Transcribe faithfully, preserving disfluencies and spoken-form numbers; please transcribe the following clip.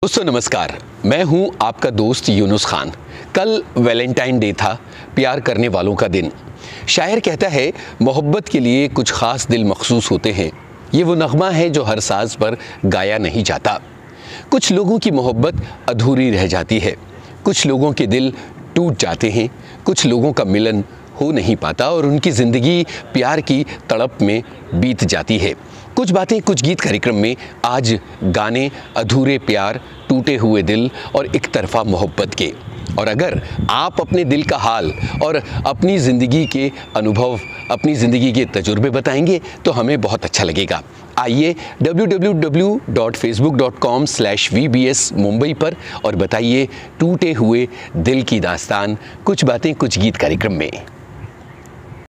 दोस्तों नमस्कार, मैं हूं आपका दोस्त यूनुस खान। कल वैलेंटाइन डे था, प्यार करने वालों का दिन। शायर कहता है, मोहब्बत के लिए कुछ खास दिल मखसूस होते हैं। ये वो नगमा है जो हर साज पर गाया नहीं जाता। कुछ लोगों की मोहब्बत अधूरी रह जाती है, कुछ लोगों के दिल टूट जाते हैं, कुछ लोगों का मिलन हो नहीं पाता और उनकी ज़िंदगी प्यार की तड़प में बीत जाती है। कुछ बातें कुछ गीत कार्यक्रम में आज गाने अधूरे प्यार, टूटे हुए दिल और एक तरफा मोहब्बत के। और अगर आप अपने दिल का हाल और अपनी ज़िंदगी के अनुभव, अपनी ज़िंदगी के तजुर्बे बताएंगे तो हमें बहुत अच्छा लगेगा। आइए W W W dot Facebook dot com slash V B S Mumbai पर और बताइए टूटे हुए दिल की दास्तान, कुछ बातें कुछ गीत कार्यक्रम में।